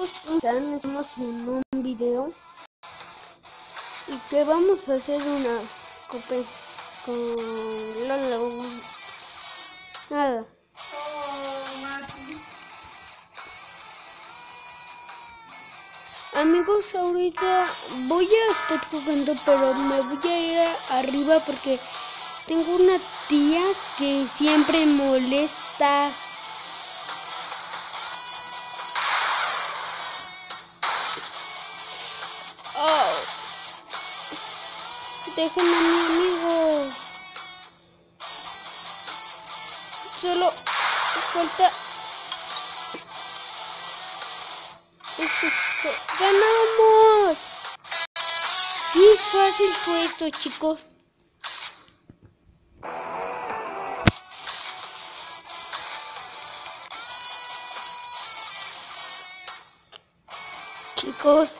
amigos, ¿cómo están? Estamos en un video y que vamos a hacer una copa con nada. Amigos, ahorita voy a estar jugando, pero me voy a ir arriba porque tengo una tía que siempre molesta. Oh. Déjenme a mi amigo. Solo falta. ¡Ganamos! ¡Qué fácil fue esto, chicos! Chicos,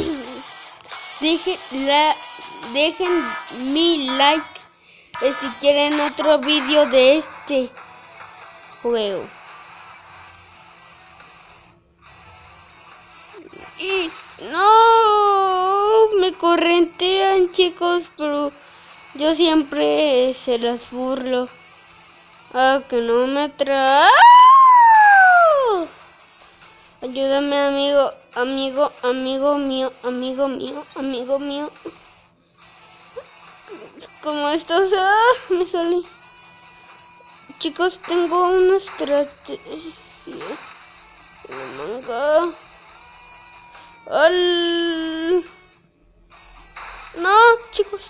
dejen mi like si quieren otro vídeo de este juego. Y no, me correntean, chicos, pero yo siempre se las burlo. Que no me trae. Ayúdame, amigo mío. ¿Cómo estás? Me salí. Chicos, tengo una estrategia. Manga. No, chicos.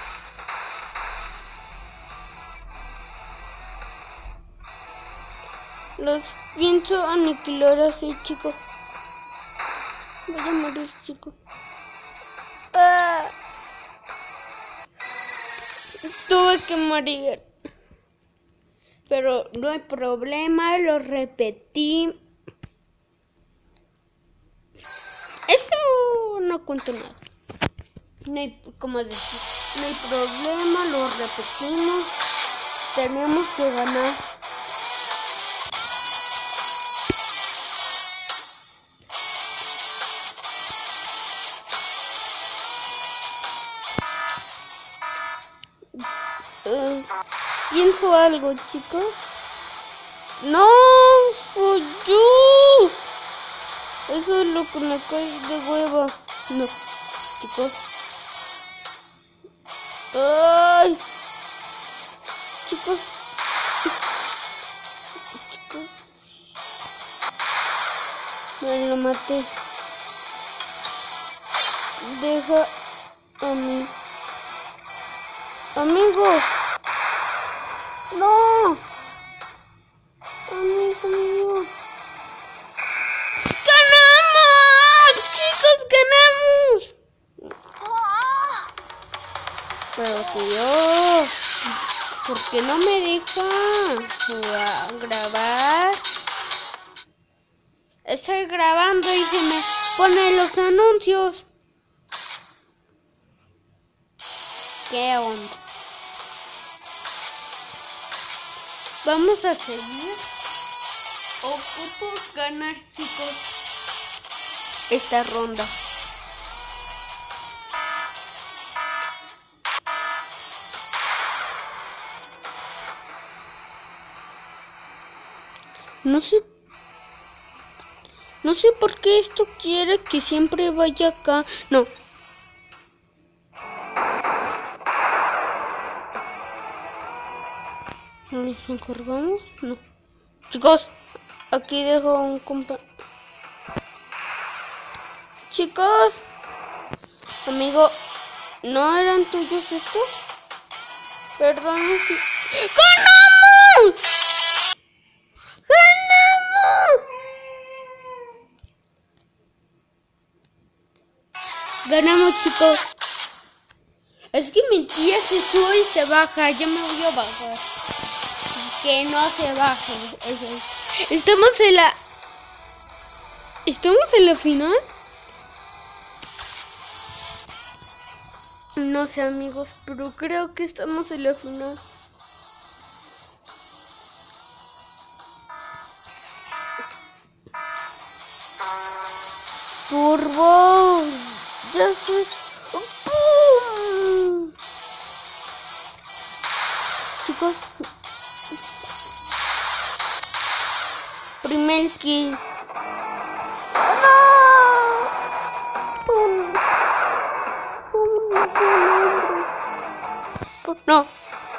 Los pienso aniquilar así, chicos. Voy a morir, chicos. Tuve que morir. Pero no hay problema, lo repetí. Eso no cuento nada. No hay, como decir, no hay problema, lo repetimos. Tenemos que ganar. Pienso algo, chicos. No, yo. Eso es lo que me cae de hueva. No, chicos. Ay, chicos. Me lo maté. Deja a mí. Amigo. No. Amigo mío. ¡Ganamos! ¡Chicos, ganamos! Pero tío, ¿por qué no me deja grabar? Estoy grabando y se me ponen los anuncios. ¿Qué onda? Vamos a seguir. Ocupo ganar, chicos, esta ronda. No sé por qué esto quiere que siempre vaya acá. No. ¿Nos encargamos? No. Chicos, aquí dejo un compa. Chicos, amigo, ¿no eran tuyos estos? Perdón. Si... ¡Ganamos! Ganamos, chicos. Es que mi tía se sube y se baja. Yo me voy a bajar. Que no se baje. Estamos en la final. No sé, amigos, pero creo que estamos en la final. Turbo. Ya sé. ¡Pum! Chicos. Primer kill. No.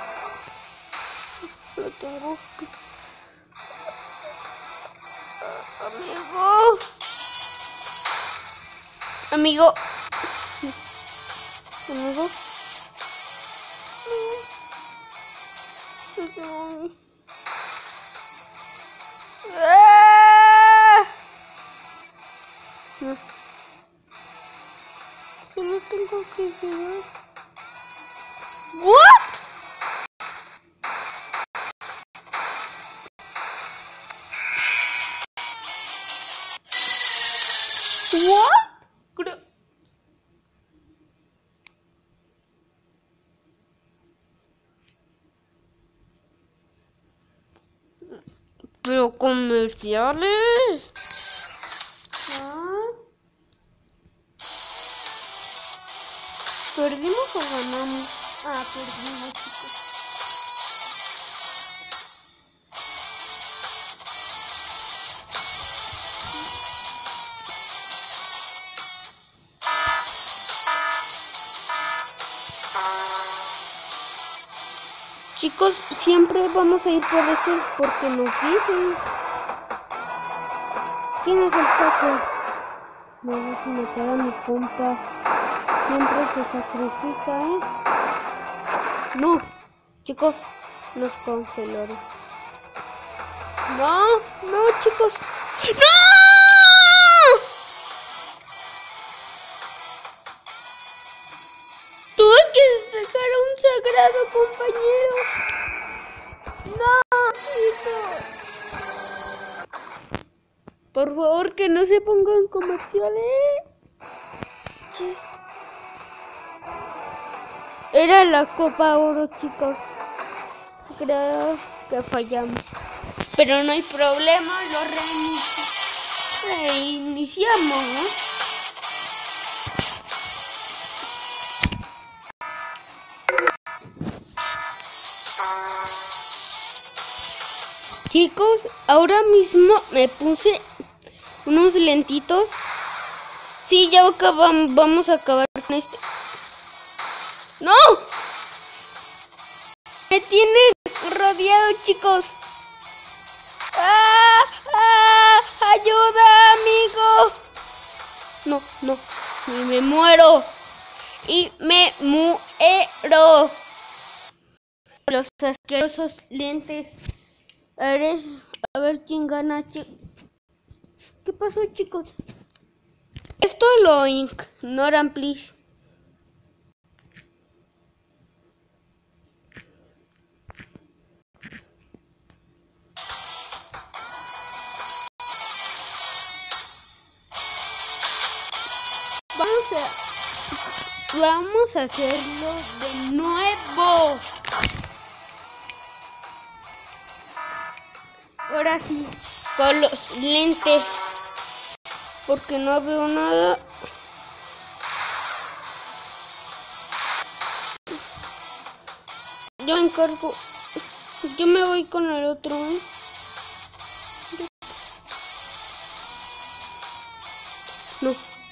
Lo tengo que... Amigo. No. Solo tengo que llegar. What? What? Pero comerciales. ¿Perdimos o ganamos? Perdimos, chicos. Chicos, siempre vamos a ir por este porque nos dicen. ¿Quién es el Paco? Me voy a matar a mi compa. Siempre se sacrifica, No, chicos, nos congelaron. No, chicos. ¡No! Tuve que sacar a un sagrado compañero. No, chicos. Por favor, que no se pongan comerciales. Sí. Era la Copa Oro, chicos. Creo que fallamos. Pero no hay problema, lo reiniciamos, ¿no? Chicos, ahora mismo me puse unos lentitos. Sí, ya vamos a acabar con este. ¡No! Me tiene rodeado, chicos. ¡Ayuda, amigo! No. Y me muero. Los asquerosos lentes. A ver quién gana. ¿Qué pasó, chicos? Esto lo ignoran, please. Vamos a hacerlo de nuevo. Ahora sí, con los lentes. Porque no veo nada. Yo me encargo. Yo me voy con el otro, No.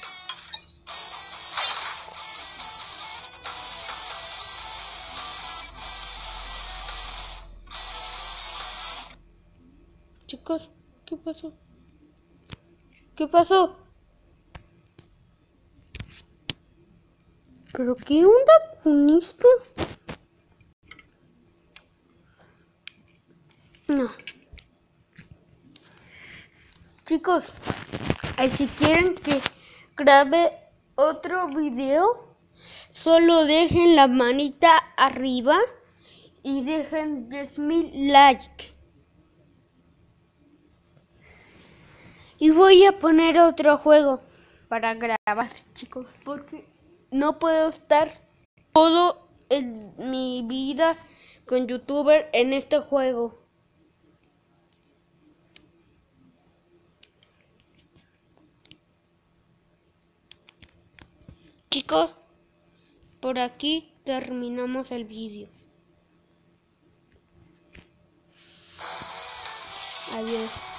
Chicos, ¿qué pasó? ¿Qué pasó? ¿Pero qué onda con esto? No. Chicos, si quieren que grabe otro video, solo dejen la manita arriba y dejen 10,000 likes. Y voy a poner otro juego para grabar, chicos, porque no puedo estar todo en mi vida con youtuber en este juego. chicos, por aquí terminamos el vídeo. Adiós.